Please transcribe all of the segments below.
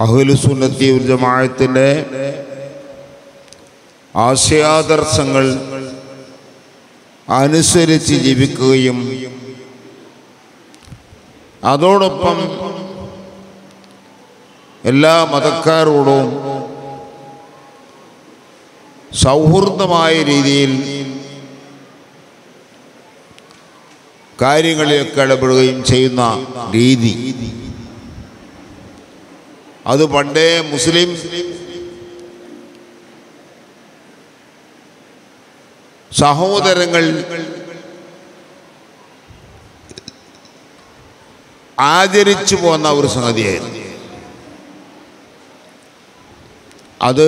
അഹ്ലുസുന്നത്തി വൽ ജമാഅത്തിൻ്റെ ആശയാദർശങ്ങൾ അനുസരിച്ച് ജീവിക്കുകയും അതോടൊപ്പം എല്ലാ മതക്കാരോടും സൗഹൃദമായ രീതിയിൽ കാര്യങ്ങളിലൊക്കെ ഇടപെടുകയും ചെയ്യുന്ന രീതി, അത് പണ്ടേ മുസ്ലിം സഹോദരങ്ങൾ ആചരിച്ചു പോന്ന ഒരു സംഗതിയായിരുന്നു. അത്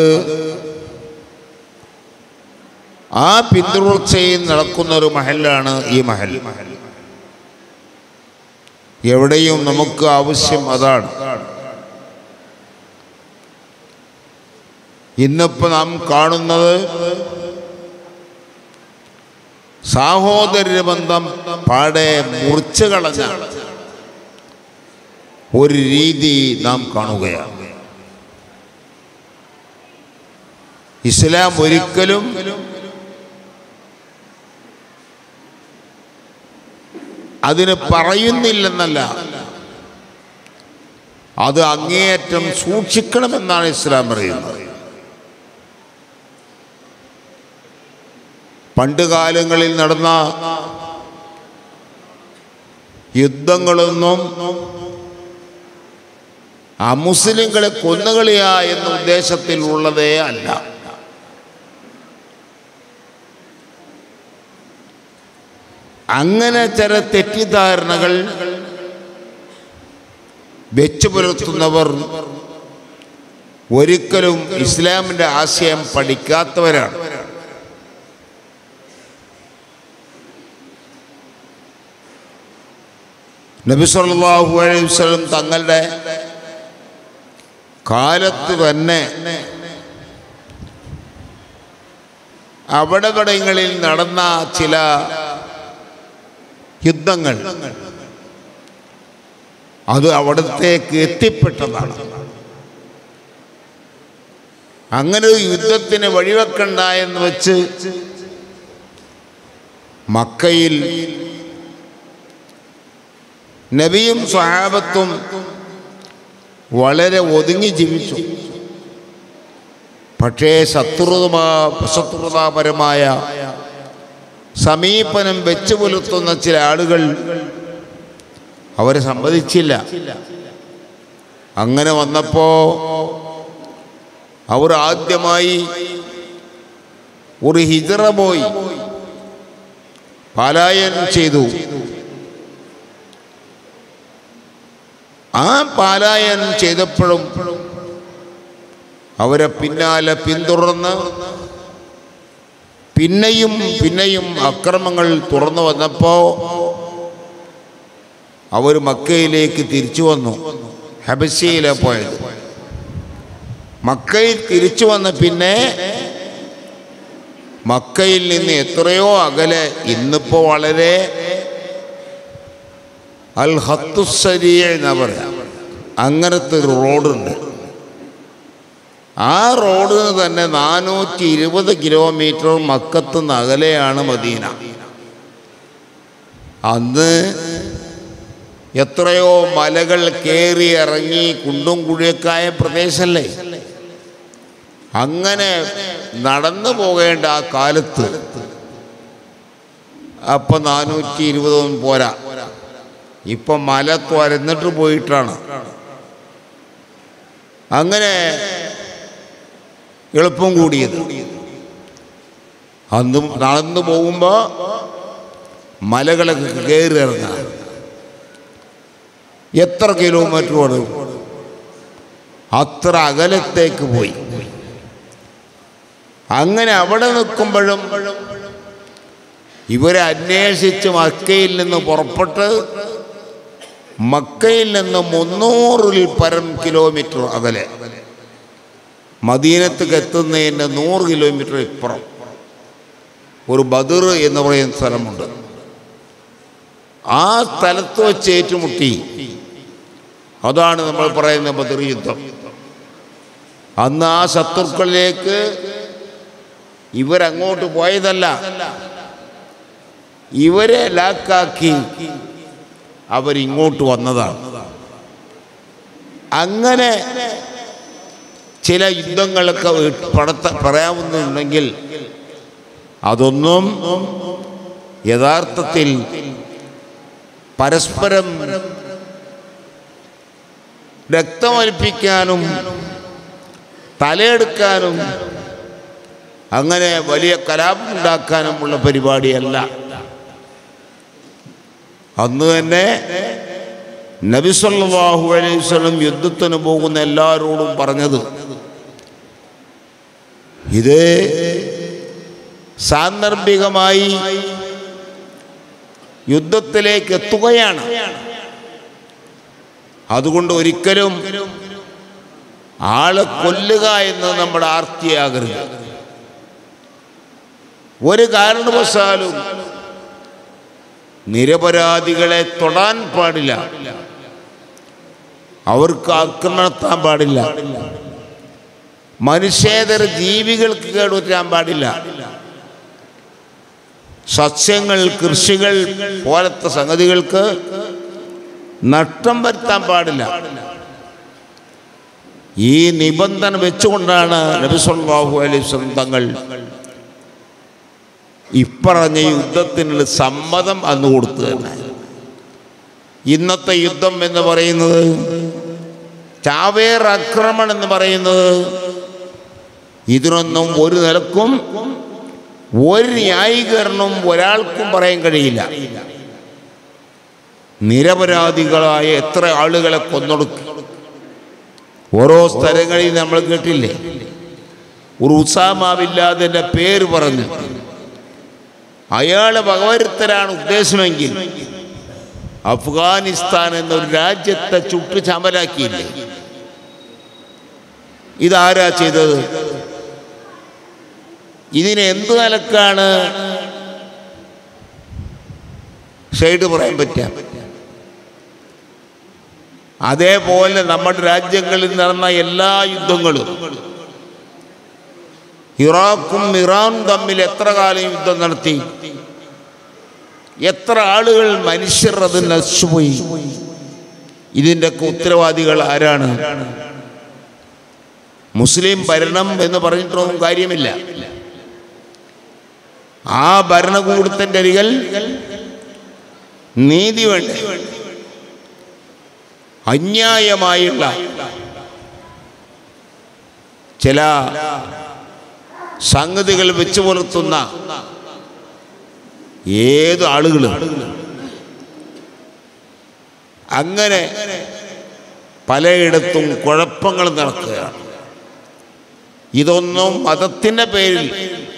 ആ പിന്തുടർച്ചയിൽ നടക്കുന്ന ഒരു മഹലാണ് ഈ മഹൽ. എവിടെയും നമുക്ക് ആവശ്യം അതാണ്. ഇന്നിപ്പോൾ നാം കാണുന്നത് സഹോദര ബന്ധം പാടെ മുറിച്ചു കളഞ്ഞ ഒരു രീതി നാം കാണുകയാണ്. ഇസ്ലാം ഒരിക്കലും അതിന് പറയുന്നില്ലെന്നല്ല, അത് അങ്ങേയറ്റം സൂക്ഷിക്കണമെന്നാണ് ഇസ്ലാം പറയുന്നത്. പണ്ടുകാലങ്ങളിൽ നടന്ന യുദ്ധങ്ങളൊന്നും അമുസ്ലിങ്ങളെ കൊന്നുകളയുക എന്ന ഉദ്ദേശത്തിൽ ഉള്ളതേ അല്ല. അങ്ങനെ ചില തെറ്റിദ്ധാരണകൾ വെച്ചു പുലർത്തുന്നവർ ഒരിക്കലും ഇസ്ലാമിൻ്റെ ആശയം പഠിക്കാത്തവരാണ്. നബി സല്ലല്ലാഹു അലൈഹി വസല്ലം തങ്ങളുടെ കാലത്ത് തന്നെ അവിടങ്ങളിൽ നടന്ന ചില യുദ്ധങ്ങൾ അത് അവിടത്തേക്ക് എത്തിപ്പെട്ടതാണ്. അങ്ങനെ ഒരു യുദ്ധത്തിന് വഴിവെക്കണ്ട എന്ന് വെച്ച് മക്കയിൽ നബിയും സ്വഹാബത്തും വളരെ ഒതുങ്ങി ജീവിച്ചു. പക്ഷേ ശത്രുതാപരമായ സമീപനം വെച്ചു പുലർത്തുന്ന ചില ആളുകൾ അവരെ സമ്മതിച്ചില്ല. അങ്ങനെ വന്നപ്പോൾ അവർ ആദ്യമായി ഒരു ഹിജ്റ പോയി പലായനം ചെയ്തു. ആ പലായനം ചെയ്തപ്പോഴും അവരെ പിന്നാലെ പിന്തുടർന്ന് പിന്നെയും അക്രമങ്ങൾ തുറന്നു വന്നപ്പോൾ അവർ മക്കയിലേക്ക് തിരിച്ചു വന്നു. ഹബശയിലാണ് പോയത്. മക്കയിൽ തിരിച്ചു വന്ന പിന്നെ മക്കയിൽ നിന്ന് എത്രയോ അകലെ, ഇന്നിപ്പോൾ വളരെ അൽ ഹത്തുസരിയ എന്നാ പറയാം, അങ്ങനത്തെ ഒരു റോഡുണ്ട്. ആ റോഡിന് തന്നെ 420 കിലോമീറ്റർ മക്കത്ത് നിന്ന് അകലെയാണ് മദീന. അന്ന് എത്രയോ മലകൾ കയറി ഇറങ്ങി കുണ്ടും കുഴിയൊക്കെയായ പ്രദേശമല്ലേ. അങ്ങനെ നടന്നു പോകേണ്ട ആ കാലത്ത് അപ്പം 420 പോരാ, ഇപ്പം മല തുരന്നിട്ട് പോയിട്ടാണ്. അങ്ങനെ എളുപ്പം കൂടിയത്. അന്ന് നടന്നു പോകുമ്പോൾ മലകളൊക്കെ കയറി ഇറങ്ങാം. എത്ര കിലോമീറ്റർ വേണം, അത്ര അകലത്തേക്ക് പോയി. അങ്ങനെ അവിടെ നിൽക്കുമ്പോഴും ഇവരെ അന്വേഷിച്ച് മക്കയിൽ നിന്ന് പുറപ്പെട്ട് മക്കയിൽ നിന്ന് 300-ൽ പരം കിലോമീറ്റർ അകലെ മദീനത്തേക്ക് എത്തുന്നതിൻ്റെ 100 കിലോമീറ്റർ ഇപ്പുറം ഒരു ബദർ എന്ന് പറയുന്ന സ്ഥലമുണ്ട്. ആ സ്ഥലത്ത് വെച്ച് ഏറ്റുമുട്ടി. അതാണ് നമ്മൾ പറയുന്ന ബദർ യുദ്ധം. അന്ന് ആ ശത്രുക്കളിലേക്ക് ഇവരങ്ങോട്ട് പോയതല്ല, ഇവരെ ലാക്കാക്കി അവരിങ്ങോട്ട് വന്നതാണ്. അങ്ങനെ ചില യുദ്ധങ്ങളൊക്കെ പറയാവുന്നുണ്ടെങ്കിൽ അതൊന്നും യഥാർത്ഥത്തിൽ പരസ്പരം രക്തമൊലിപ്പിക്കാനും തലയെടുക്കാനും അങ്ങനെ വലിയ കലാപമുണ്ടാക്കാനുമുള്ള പരിപാടിയല്ല. അന്ന് തന്നെ നബി സല്ലല്ലാഹു അലൈഹി വസല്ലം യുദ്ധത്തിന് പോകുന്ന എല്ലാവരോടും പറഞ്ഞത്, ഇത് സാന്ദർഭികമായി യുദ്ധത്തിലേക്ക് എത്തുകയാണ്. അതുകൊണ്ട് ഒരിക്കലും ആളെ കൊല്ലുക എന്ന് നമ്മുടെ ആർത്തിയാകരുത്. ഒരു കാരണവശാലും നിരപരാധികളെ തൊടാൻ പാടില്ല, അവർക്ക് ആക്രമണം പാടില്ല, മനുഷ്യേതര ജീവികൾക്ക് കേടുവരാൻ പാടില്ല, സസ്യങ്ങൾ കൃഷികൾ പോലത്തെ സംഗതികൾക്ക് നഷ്ടം വരുത്താൻ പാടില്ല. ഈ നിബന്ധന വെച്ചുകൊണ്ടാണ് നബി സല്ലല്ലാഹു അലൈഹി വസല്ലം തങ്ങൾ ഇപ്പറഞ്ഞ യുദ്ധത്തിനുള്ള സമ്മതം അന്ന് കൊടുത്തു തന്നെ. ഇന്നത്തെ യുദ്ധം എന്ന് പറയുന്നത്, ചാവേർ ആക്രമണം എന്ന് പറയുന്നത്, ഇതിനൊന്നും ഒരു നിലക്കും ഒരു ന്യായീകരണവും ഒരാൾക്കും പറയാൻ കഴിയില്ല. നിരപരാധികളായ എത്ര ആളുകളെ കൊന്നൊടുക്കി. ഓരോ സ്ഥലങ്ങളിൽ നമ്മൾ കേട്ടില്ലേ, ഒരു ഉസാമ ബിൻ ലാദന്റെ പേര് പറഞ്ഞു അയാളെ വകവരുത്തലാണ് ഉദ്ദേശമെങ്കിൽ അഫ്ഗാനിസ്ഥാൻ എന്നൊരു രാജ്യത്തെ ചുട്ടു ചമലാക്കിയില്ലേ? ഇതാരാ ചെയ്തത്? ഇതിന് എന്ത് നിലക്കാണ് സൈഡ് പറയാൻ പറ്റുക? അതേപോലെ നമ്മുടെ രാജ്യങ്ങളിൽ നടന്ന എല്ലാ യുദ്ധങ്ങളും, ഇറാഖും ഇറാനും തമ്മിൽ എത്ര കാലം യുദ്ധം നടത്തി, എത്ര ആളുകൾ മനുഷ്യർ അത് നശിച്ചുപോയി. ഇതിൻ്റെയൊക്കെ ഉത്തരവാദികൾ ആരാണ്? മുസ്ലിം ഭരണം എന്ന് പറഞ്ഞിട്ടൊന്നും കാര്യമില്ല. ആ ഭരണകൂടത്തിൻ്റെ അരികിൽ നീതി വേണ്ട. അന്യായമായുള്ള ചില സംഗതികൾ വെച്ചു പുലർത്തുന്ന ഏത് ആളുകളും അങ്ങനെ പലയിടത്തും കുഴപ്പങ്ങൾ നടക്കുകയാണ്. ഇതൊന്നും മതത്തിൻ്റെ പേരിൽ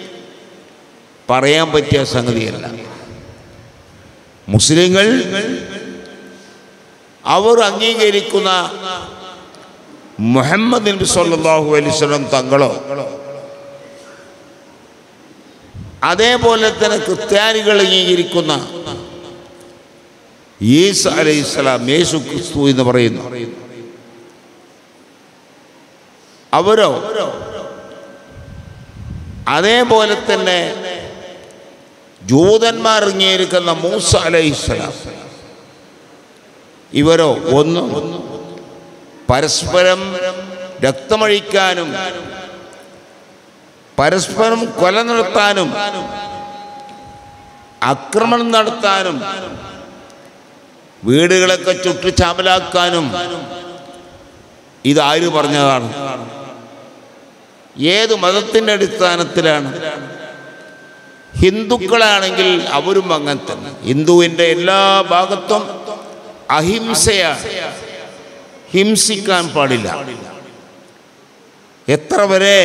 പറയാൻ പറ്റിയ സംഗതിയല്ല. മുസ്ലിങ്ങൾ അവർ അംഗീകരിക്കുന്ന മുഹമ്മദ് നബി സല്ലല്ലാഹു അലൈഹി വസല്ലം തങ്ങളോ അതേപോലെ തന്നെ ക്രിസ്ത്യാനികൾ അംഗീകരിക്കുന്ന ഈസ അലൈഹിസ്സലാം, യേശു ക്രിസ്തു എന്ന് പറയുന്നു, അവരോ അതേപോലെ തന്നെ ജൂതന്മാർ അംഗീകരിക്കുന്ന മൂസ അലൈഹിസ്സലാം, ഇവരോ ഒന്നും പരസ്പരം രക്തമൊഴിക്കാനും പരസ്പരം കൊല നടത്താനും ആക്രമണം നടത്താനും വീടുകളൊക്കെ ചുട്ടു ചാമ്പലാക്കാനും ഇതാര് പറഞ്ഞതാണ്? ഏത് മതത്തിൻ്റെ അടിസ്ഥാനത്തിലാണ്? ഹിന്ദുക്കളാണെങ്കിൽ അവരും അങ്ങനെ തന്നെ. ഹിന്ദുവിൻ്റെ എല്ലാ ഭാഗത്തും അഹിംസയാണ്, ഹിംസിക്കാൻ പാടില്ല. എത്ര വരെ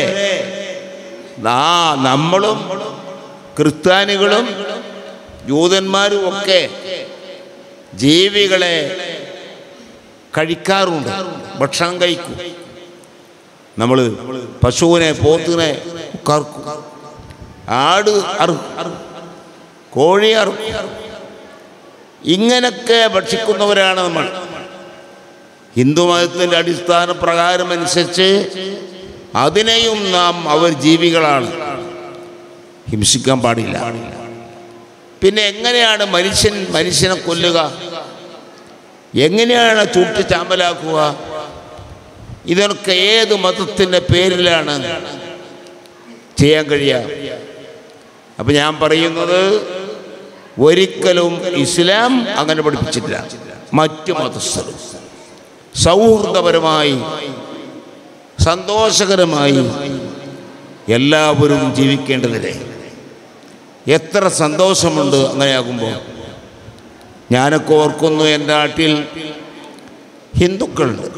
നമ്മളും ക്രിസ്ത്യാനികളും ജൂതന്മാരും ഒക്കെ ജീവികളെ കഴിക്കാറുണ്ട്, ഭക്ഷണം കഴിക്കും. നമ്മൾ പശുവിനെ പോത്തിനെ കറക്കും, ആട് അറുക്കും, കോഴി അറുക്കും. ഇങ്ങനൊക്കെ ഭക്ഷിക്കുന്നവരാണ് നമ്മൾ. ഹിന്ദു മതത്തിൻ്റെ അടിസ്ഥാന പ്രകാരം അനുസരിച്ച് അതിനെയും നാം അവർ ജീവികളാണ്, ഹിംസിക്കാൻ പാടില്ല. പിന്നെ എങ്ങനെയാണ് മനുഷ്യനെ കൊല്ലുക? എങ്ങനെയാണ് ചൂട്ടി ചാമ്പലാക്കുക? ഇതൊക്കെ ഏത് മതത്തിൻ്റെ പേരിലാണ് ചെയ്യാൻ കഴിയുക? അപ്പം ഞാൻ പറയുന്നത്, ഒരിക്കലും ഇസ്ലാം അങ്ങനെ പഠിപ്പിച്ചിട്ടില്ല. മറ്റു മതസ്ഥർ സൗഹൃദപരമായി സന്തോഷകരമായി എല്ലാവരും ജീവിക്കേണ്ടതില്ലേ? എത്ര സന്തോഷമുണ്ട് അങ്ങനെയാകുമ്പോൾ. ഞാനൊക്കെ ഓർക്കുന്നു, എൻ്റെ നാട്ടിൽ ഹിന്ദുക്കളുണ്ട്.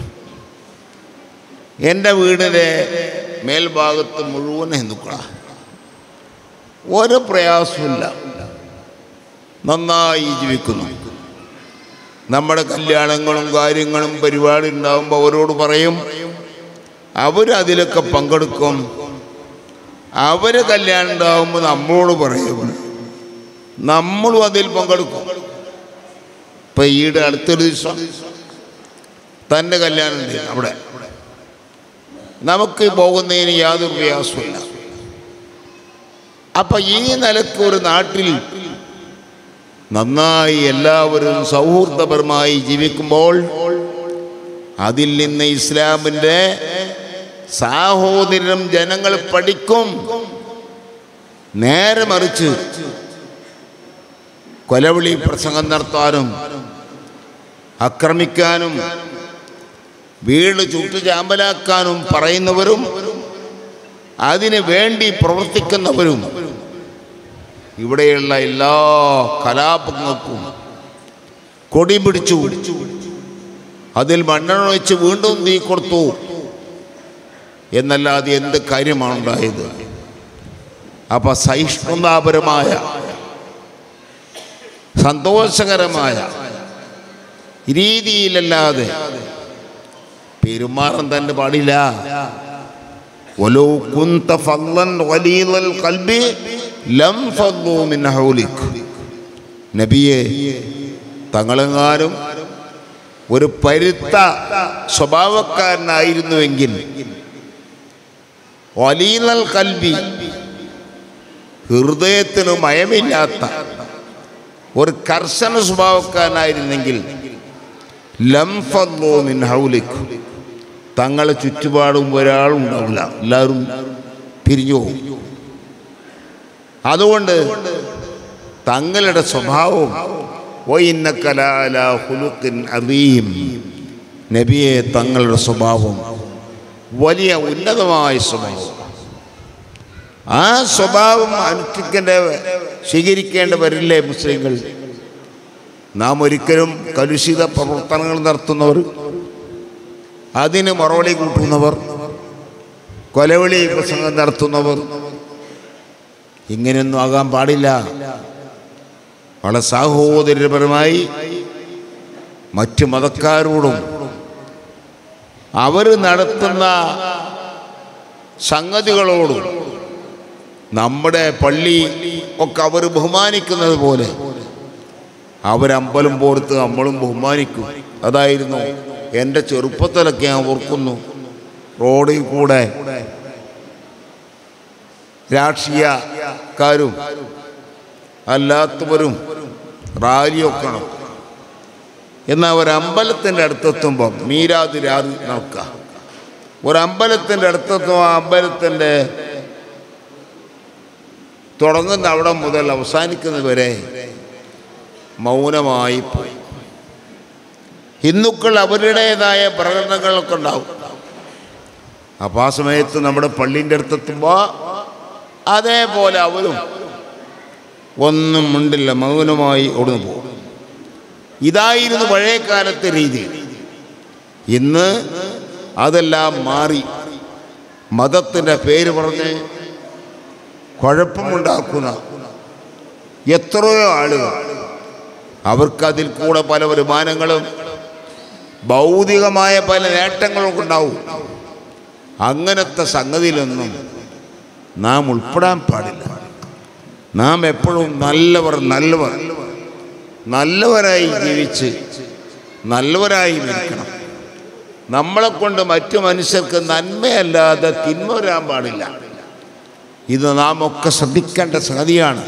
എൻ്റെ വീടിൻ്റെ മേൽഭാഗത്ത് മുഴുവൻ ഹിന്ദുക്കളാണ്. ഒരു പ്രയാസമില്ല, നന്നായി ജീവിക്കുന്നു. നമ്മുടെ കല്യാണങ്ങളും കാര്യങ്ങളും പരിപാടി ഉണ്ടാകുമ്പോൾ അവരോട് പറയും, അവരതിലൊക്കെ പങ്കെടുക്കും. അവർ കല്യാണം ഉണ്ടാകുമ്പോൾ നമ്മളോട് പറയും, നമ്മളും അതിൽ പങ്കെടുക്കും. ഇപ്പം ഈടെ അടുത്തൊരു ദിവസം തൻ്റെ കല്യാണം ഉണ്ട് അവിടെ. നമുക്ക് പോകുന്നതിന് യാതൊരു പ്രയാസമില്ല. അപ്പം ഈ നിലക്ക് ഒരു നാട്ടിൽ നന്നായി എല്ലാവരും സൗഹൃദപരമായി ജീവിക്കുമ്പോൾ അതിൽ നിന്ന് ഇസ്ലാമിൻ്റെ സാഹോദര്യം ജനങ്ങൾ പഠിക്കും. നേരെ മറിച്ച് കൊലവിളി പ്രസംഗം നടത്താനും ആക്രമിക്കാനും വീട് ചുട്ടുചാമ്പലാക്കാനും പറയുന്നവരും അതിനു വേണ്ടി പ്രവർത്തിക്കുന്നവരും ഇവിടെയുള്ള എല്ലാ കലാപങ്ങൾക്കും കൊടി പിടിച്ചു, അതിൽ മണ്ണെണ്ണ വെച്ച് വീണ്ടും തീ കൊടുത്തു എന്നല്ലാതെ എന്ത് കാര്യമാണ് ഉണ്ടായത്? അപ്പം സഹിഷ്ണുതാപരമായ സന്തോഷകരമായ രീതിയിലല്ലാതെ പെരുമാറാൻ തന്നെ പാടില്ല. വലൗ കുന്ത ഫളൻ ഗലീദൽ ഖൽബി ലം ഫളു മിൻ ഹൗലിക്. നബിയെ, തങ്ങളെങ്ങാനും ഒരു പരുത്ത സ്വഭാവക്കാരനായിരുന്നുവെങ്കിൽ, ഗലീദൽ ഖൽബി ഹൃദയത്തിന് മയമില്ലാത്ത ഒരു കർശന സ്വഭാവക്കാരനായിരുന്നെങ്കിൽ, ലം ഫളു മിൻ ഹൗലിക്, തങ്ങളെ ചുറ്റുപാടും ഒരാളും ഉണ്ടാവില്ല, എല്ലാവരും പിരിഞ്ഞു പോകും. അതുകൊണ്ട് തങ്ങളുടെ സ്വഭാവം വഇന്നക ലഅലാ ഖുലുഖിൻ അദീം, നബിയെ തങ്ങളുടെ സ്വഭാവം വലിയ ഉന്നതമായ സ്വഭാവം. ആ സ്വഭാവം സ്വീകരിക്കേണ്ടവരില്ലേ മുസ്ലിങ്ങൾ? നാം ഒരിക്കലും കലുഷിത പ്രവർത്തനങ്ങൾ നടത്തുന്നവർ, അതിന് മറുപടി കൂട്ടുന്നവർ, കൊലവിളി പ്രസംഗം നടത്തുന്നവർ, ഇങ്ങനെയൊന്നും ആകാൻ പാടില്ല. വളരെ സാഹോദര്യപരമായി മറ്റു മതക്കാരോടും അവർ നടത്തുന്ന സംഗതികളോടും നമ്മുടെ പള്ളി ഒക്കെ അവർ ബഹുമാനിക്കുന്നത് പോലെ അവരമ്പലം പോർത്ത് നമ്മളും ബഹുമാനിക്കും. അതായിരുന്നു എൻ്റെ ചെറുപ്പത്തിലൊക്കെ ഞാൻ ഓർക്കുന്നു. റോഡിൽ കൂടെ രാഷ്ട്രീയക്കാരും അല്ലാത്തവരും റാലിയൊക്കെ നടക്കും. എന്നാൽ ഒരമ്പലത്തിൻ്റെ അടുത്തെത്തുമ്പോൾ മീരാത് രാതി നടക്കുക. ഒരമ്പലത്തിൻ്റെ അടുത്തെത്തുമ്പോൾ ആ അമ്പലത്തിൻ്റെ തുടങ്ങുന്ന അവിടെ മുതൽ അവസാനിക്കുന്നതുവരെ മൗനമായി പോയി. ഹിന്ദുക്കൾ അവരുടേതായ പ്രകടനങ്ങളൊക്കെ ഉണ്ടാവും. അപ്പോൾ ആ സമയത്ത് നമ്മുടെ പള്ളീൻ്റെ അടുത്തെത്തുമ്പോൾ അതേപോലെ അവരും ഒന്നും മിണ്ടില്ല, മൗനമായി ഓടുന്നു പോകും. ഇതായിരുന്നു പഴയ കാലത്തെ രീതി. ഇന്ന് അതെല്ലാം മാറി. മതത്തിൻ്റെ പേര് പറഞ്ഞ് കുഴപ്പമുണ്ടാക്കുന്ന എത്രയോ ആളുകൾ, അവർക്കതിൽ കൂടെ പല വരുമാനങ്ങളും ഭൗതികമായ പല നേട്ടങ്ങളും ഉണ്ടാവും. അങ്ങനത്തെ സംഗതിയിലൊന്നും നാം ഉൾപ്പെടാൻ പാടില്ല. നാം എപ്പോഴും നല്ലവരായി ജീവിച്ച് നല്ലവരായി മരിക്കണം. നമ്മളെക്കൊണ്ട് മറ്റു മനുഷ്യർക്ക് നന്മയല്ലാതെ തിന്മ വരാൻ പാടില്ല. ഇത് നാം ഒക്കെ ശ്രദ്ധിക്കേണ്ട സംഗതിയാണ്.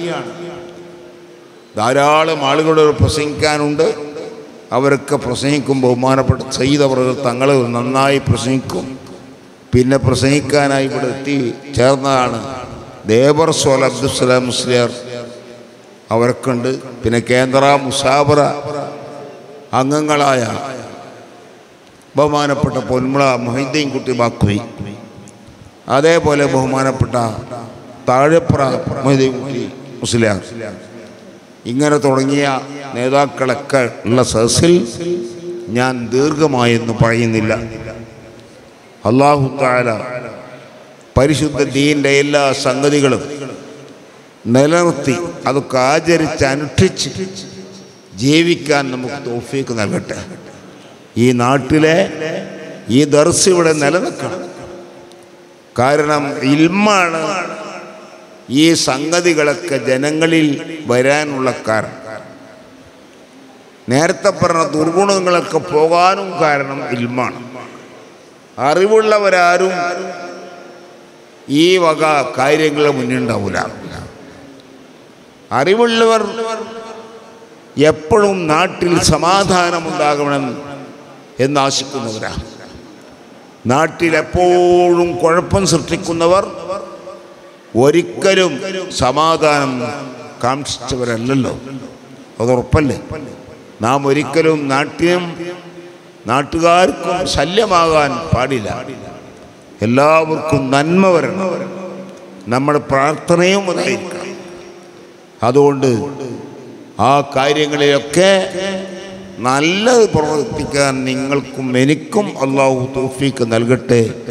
ധാരാളം ആളുകളോട് പ്രസംഗിക്കാനുണ്ട്. അവരൊക്കെ പ്രസംഗിക്കും. ബഹുമാനപ്പെട്ട സയ്യിദ് അവറുകൾ തങ്ങൾ നന്നായി പ്രസംഗിക്കും. പിന്നെ പ്രസംഗിക്കാനായി ഇവിടെ എത്തി ചേർന്നതാണ് ദേവർ സോൽ അബ്ദുസ്സലാം മുസ്ലിയാർ, അവർക്കുണ്ട്. പിന്നെ കേന്ദ്ര മുസാബറ അംഗങ്ങളായ ബഹുമാനപ്പെട്ട പൊന്മുള മൊഹീദ്ദീൻ കുട്ടി ബാക്കുവി, അതേപോലെ ബഹുമാനപ്പെട്ട താഴെപ്പുറ മൊഹീദ്ദീൻ കുട്ടി മുസ്ലിയാർ, ഇങ്ങനെ തുടങ്ങിയ നേതാക്കളൊക്കെ ഉള്ള സദസ്സിൽ ഞാൻ ദീർഘമായെന്ന് പറയുന്നില്ല. അല്ലാഹു തആല പരിശുദ്ധ ദീനിൻ്റെ എല്ലാ സംഗതികളും നിലനിർത്തി അതൊക്കെ ആചരിച്ച് അനുഷ്ഠിച്ച് ജീവിക്കാൻ നമുക്ക് തൗഫീഖ് നൽകട്ടെ. ഈ നാട്ടിലെ ഈ ദർസ് ഇവിടെ നിലനിൽക്കണം. കാരണം ഇൽമാണ് ഈ സംഗതികളൊക്കെ ജനങ്ങളിൽ വരാനുള്ള കാരണം. നേരത്തെ പറഞ്ഞ ദുർഗുണങ്ങളൊക്കെ പോകാനും കാരണം ഇൽമാണ്. അറിവുള്ളവരാരും ഈ വക കാര്യങ്ങൾ മുന്നുണ്ടാവില്ല. അറിവുള്ളവർ എപ്പോഴും നാട്ടിൽ സമാധാനമുണ്ടാകണം എന്ന് ആശിക്കുന്നവരാണ്. നാട്ടിലെപ്പോഴും കുഴപ്പം സൃഷ്ടിക്കുന്നവർ ഒരിക്കലും സമാധാനം കാക്ഷിച്ചവരല്ലല്ലോ. അതുറപ്പല്ലേ? നാം ഒരിക്കലും നാട്ടുകാർക്കും ശല്യമാകാൻ പാടില്ല. എല്ലാവർക്കും നന്മ വരണം. നമ്മുടെ പ്രാർത്ഥനയും അതായിരിക്കണം. അതുകൊണ്ട് ആ കാര്യങ്ങളിലൊക്കെ നല്ലത് പ്രവർത്തിക്കാൻ നിങ്ങൾക്കും എനിക്കും അല്ലാഹു തൗഫീഖ് നൽകട്ടെ.